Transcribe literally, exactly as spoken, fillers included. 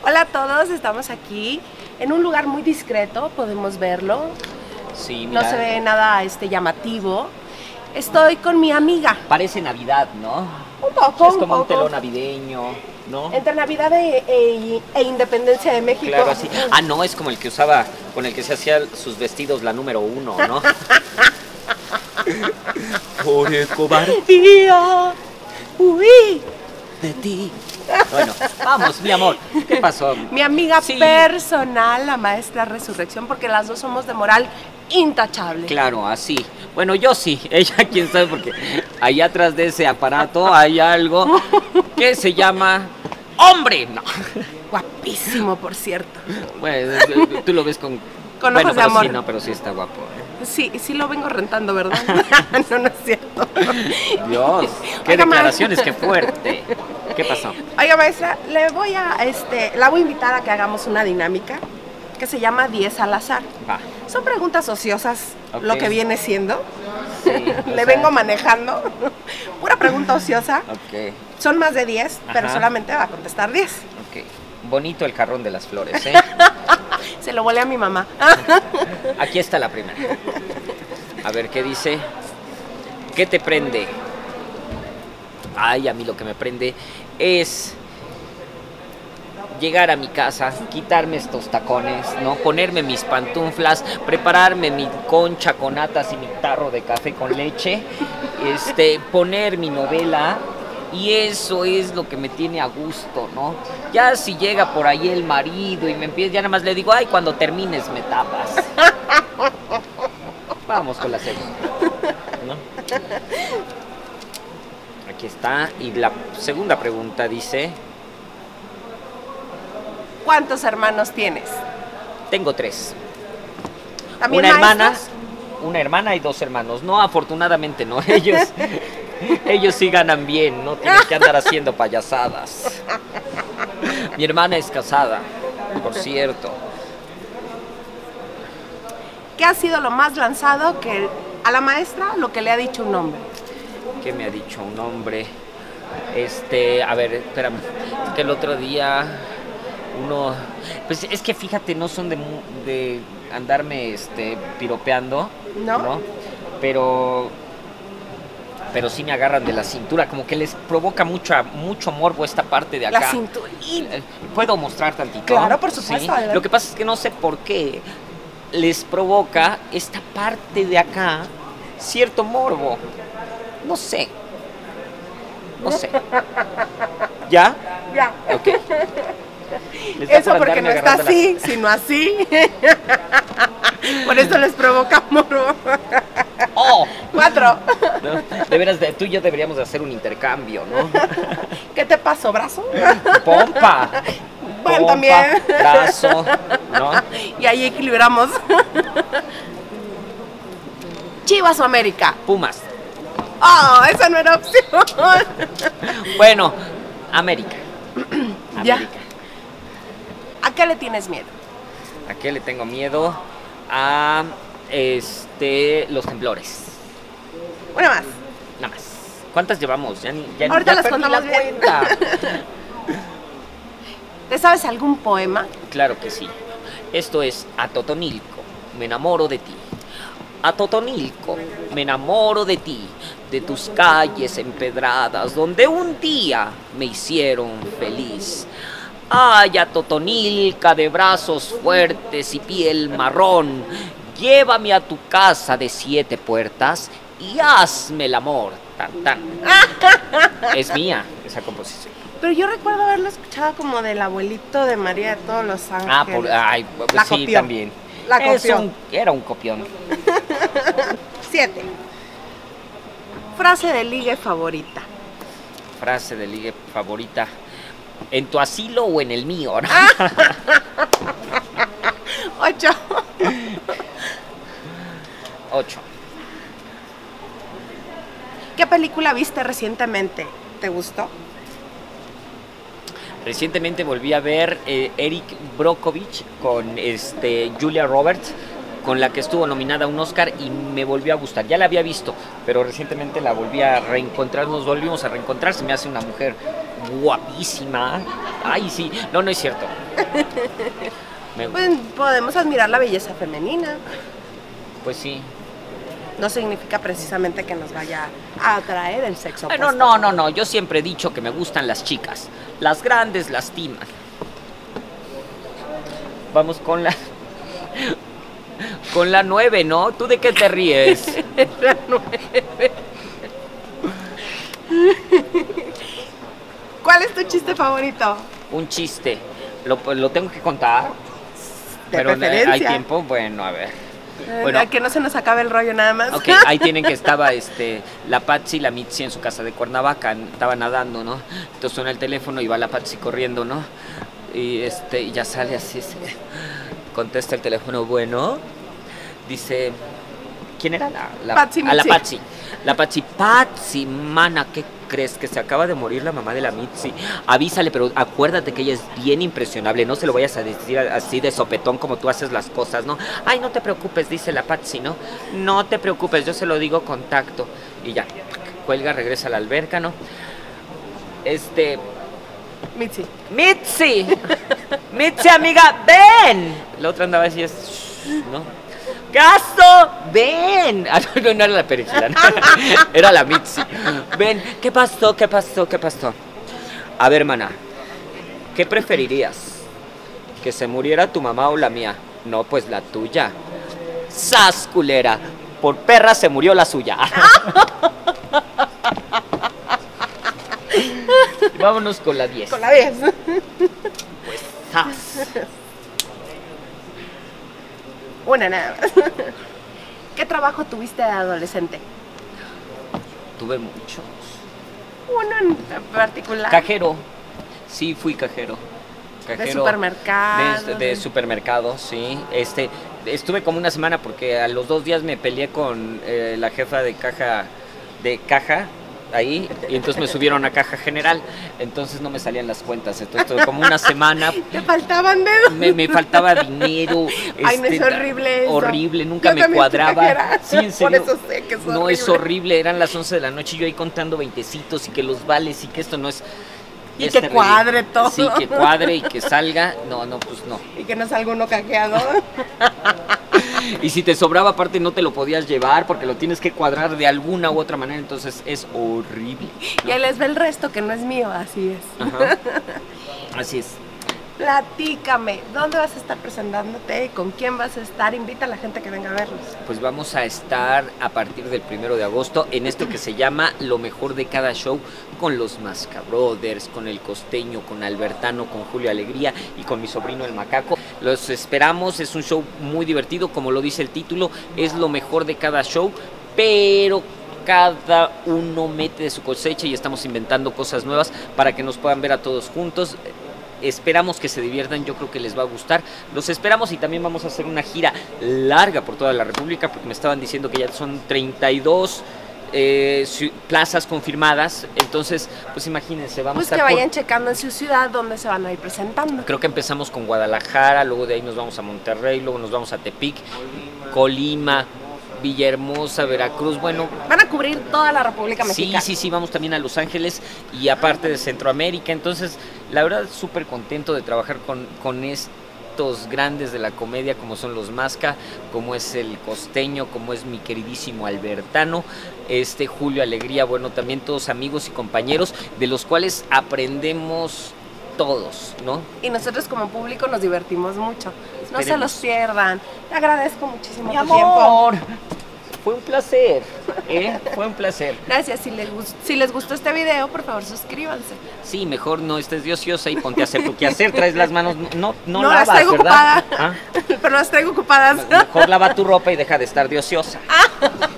Hola a todos, estamos aquí en un lugar muy discreto, podemos verlo. Sí, mira. No se ve nada este, llamativo. Estoy con mi amiga. Parece Navidad, ¿no? Un poco, Es un como un poco. telón navideño, ¿no? Entre Navidad e, e- e Independencia de México. Claro, así. Ah, no, es como el que usaba, con el que se hacía sus vestidos la número uno, ¿no? Por el cobardía, huí de ti. Bueno, vamos, mi amor. ¿Qué pasó? Mi amiga Sí. personal, la maestra Resurrección, porque las dos somos de moral intachable. Claro, así. Bueno, yo sí. Ella, quién sabe, porque allá atrás de ese aparato hay algo que se llama hombre. No. Guapísimo, por cierto. Bueno, tú lo ves con... Con bueno, ojos de pero amor. sí, no, pero sí está guapo, ¿eh? Sí, sí lo vengo rentando, ¿verdad? No, no es cierto. Dios, qué Oiga, declaraciones, maestra. qué fuerte. ¿Qué pasó? Oiga, maestra, le voy a, este, la voy a invitar a que hagamos una dinámica que se llama diez al azar. Va. Son preguntas ociosas, Ok. lo que viene siendo. Sí, o Le sea, vengo manejando. Pura pregunta ociosa. Ok, Son más de diez, pero Ajá. solamente va a contestar diez. ok. Bonito el jarrón de las flores, ¿eh? Se lo volé a mi mamá. Aquí está la primera. A ver, ¿qué dice? ¿Qué te prende? Ay, a mí lo que me prende es llegar a mi casa, quitarme estos tacones, ¿no? Ponerme mis pantuflas, prepararme mi concha con natas y mi tarro de café con leche, este, poner mi novela. Y eso es lo que me tiene a gusto, ¿no? Ya si llega por ahí el marido y me empieza, ya nada más le digo, ay, cuando termines me tapas. Vamos con la segunda, ¿no? Aquí está. Y la segunda pregunta dice, ¿Cuántos hermanos tienes? tengo tres. ¿También Una hermana, maestros? una hermana y dos hermanos. No, afortunadamente no. Ellos, ellos sí ganan bien, no tienen que andar haciendo payasadas. Mi hermana es casada, por cierto. ¿Qué ha sido lo más lanzado que a la maestra lo que le ha dicho un hombre? ¿Qué me ha dicho un hombre? Este, a ver, espérame. Es que el otro día uno, pues es que fíjate, no son de, mu- de andarme, este, piropeando, ¿No? Pero, pero sí me agarran de la cintura, como que les provoca mucha, mucho morbo esta parte de acá. La cintura. Eh, ¿Puedo mostrar tantito? Claro, por supuesto, Sí. adelante. Lo que pasa es que no sé por qué les provoca esta parte de acá cierto morbo. No sé. No sé. ¿Ya? Ya. Ok. Les da Eso por porque andarme no está agarrando la- así, sino así. Por eso les provoca morbo. ¡Oh! Cuatro. ¿No? De veras, de- tú y yo deberíamos de hacer un intercambio, ¿no? ¿Qué te pasó, brazo? Pompa. Bueno, Pompa, también. brazo, ¿no? Y ahí equilibramos. Chivas o América. Pumas. Oh, esa no era opción. Bueno, América. Ya. América. ¿A qué le tienes miedo? ¿A qué le tengo miedo? A este los temblores. Una más. Nada más. ¿Cuántas llevamos? Ya, ni- ya, Ahorita ya las perdí contamos la bien. cuenta. ¿Te sabes algún poema? Claro que sí. Esto es A Totonilco, me enamoro de ti. A Totonilco, me enamoro de ti, de tus calles empedradas, donde un día me hicieron feliz. Ay, a Totonilca de brazos fuertes y piel marrón, llévame a tu casa de siete puertas y hazme el amor. Tan, tan. Es mía esa composición. Pero yo recuerdo haberlo escuchado como del abuelito de María de todos los ángeles. Ah, por, ay, pues La sí, copió. también. La Es copió. un- era un copión. Siete. Frase de ligue favorita. Frase de ligue favorita. ¿En tu asilo o en el mío? ¿No? Ocho. Ocho. ¿Qué película viste recientemente? ¿Te gustó? Recientemente volví a ver eh, Eric Brockovich con este, Julia Roberts, con la que estuvo nominada a un Oscar y me volvió a gustar. Ya la había visto, pero recientemente la volví a reencontrar, nos volvimos a reencontrar. Se me hace una mujer guapísima. Ay, sí, no, no es cierto. Me- Pues podemos admirar la belleza femenina. Pues sí. No significa precisamente que nos vaya a atraer el sexo Bueno, opuesto. no, no, no. Yo siempre he dicho que me gustan las chicas. Las grandes lastiman. Vamos con la... Con la nueve, ¿no? ¿Tú de qué te ríes? La nueve. ¿Cuál es tu chiste favorito? Un chiste. ¿Lo, lo tengo que contar? De Pero preferencia. ¿hay tiempo? Bueno, a ver. Eh, Bueno. a que no se nos acabe el rollo nada más. Ok, ahí tienen que estaba este, la Patsy y la Mitzi en su casa de Cuernavaca, estaba nadando, ¿no? Entonces suena el teléfono y va la Patsy corriendo, ¿no? Y este, y ya sale así, se contesta el teléfono, bueno, dice, ¿quién era la? la Patsy, a la Mitzi. Patsy. La Patsy, Patsy, mana, ¿qué crees? Que se acaba de morir la mamá de la Mitzi. Avísale, pero acuérdate que ella es bien impresionable, no se lo vayas a decir así de sopetón como tú haces las cosas, ¿no? Ay, no te preocupes, dice la Patsy, ¿no? No te preocupes, yo se lo digo con tacto. Y ya, cuelga, regresa a la alberca, ¿no? Este... Mitzi. ¡Mitzi! ¡Mitzi, amiga, ven! La otra andaba así, es, ¿no? ¡Gasto! ¡Ven! Ah, no, no era la perejila, ¿no? Era la Mitzi. Ven, ¿qué pasó? ¿Qué pasó? ¿Qué pasó? A ver, mana, ¿qué preferirías? ¿Que se muriera tu mamá o la mía? No, pues la tuya. ¡Sas, culera! Por perra se murió la suya. Vámonos con la diez. Con la diez. Pues, ¡zas! Una nada más. ¿Qué trabajo tuviste de adolescente? Tuve muchos. Uno en particular. Cajero. Sí, fui cajero. De supermercado. De, de supermercado, sí. Este, estuve como una semana porque a los dos días me peleé con eh, la jefa de caja, de caja, ahí, y entonces me subieron a caja general, entonces no me salían las cuentas, entonces estuve como una semana, Te faltaban dedos. me, me faltaba dinero. Ay, no es este, horrible eso. Horrible, nunca Yo me también fui cuadraba. cajera, Sí, en serio. por eso sé que es no horrible. es horrible, eran las once de la noche y yo ahí contando veintecitos y que los vales y que esto no es... Y es que terrible. cuadre todo. Sí, que cuadre y que salga. No, no, pues no. Y que no salga uno cajeado. Y si te sobraba aparte no te lo podías llevar porque lo tienes que cuadrar de alguna u otra manera, entonces es horrible, ¿no? Y ahí les ve el resto que no es mío, así es. Ajá. Así es. Platícame, ¿dónde vas a estar presentándote? ¿Con quién vas a estar? Invita a la gente que venga a verlos. Pues vamos a estar a partir del primero de agosto en esto que se llama Lo Mejor de Cada Show, con los Masca Brothers, con el Costeño, con Albertano, con Julio Alegría y con mi sobrino el Macaco. Los esperamos, es un show muy divertido, como lo dice el título, es lo mejor de cada show, pero cada uno mete de su cosecha y estamos inventando cosas nuevas para que nos puedan ver a todos juntos. Esperamos que se diviertan, yo creo que les va a gustar. Los esperamos y también vamos a hacer una gira larga por toda la República porque me estaban diciendo que ya son treinta y dos eh, plazas confirmadas. Entonces, pues imagínense, vamos Pues a que estar vayan por... checando en su ciudad dónde se van a ir presentando. Creo que empezamos con Guadalajara, luego de ahí nos vamos a Monterrey, luego nos vamos a Tepic, Colima, Colima Villahermosa, Veracruz, bueno... Van a cubrir toda la República Mexicana. Sí, sí, sí, vamos también a Los Ángeles y aparte de Centroamérica, entonces la verdad súper contento de trabajar con, con estos grandes de la comedia como son los Masca, como es el Costeño, como es mi queridísimo Albertano, este Julio Alegría, bueno, también todos amigos y compañeros de los cuales aprendemos todos, ¿no? Y nosotros como público nos divertimos mucho. No se Esperemos. los pierdan. Te agradezco muchísimo Mi tu tiempo. amor, fue un placer, ¿eh? Fue un placer. Gracias. Si les, gust- si les gustó este video, por favor, suscríbanse. Sí, mejor no estés de ociosa y ponte a hacer tu quehacer, traes las manos, no, no, No, lavas, las traigo ¿verdad? ocupadas. ¿Ah? Pero las traigo ocupadas. Mejor lava tu ropa y deja de estar de ociosa.